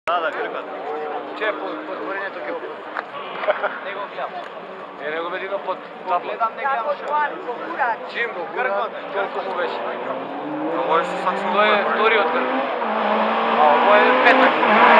Da, Grgata. Ce potvorenje to je? Nego gledam. Nego me digao pod tablo. Gledam, ne gledam što. Čim Bogura, toliko mu veće. Ovo je se svak sam To je vtori od Grga. A ovo je petak.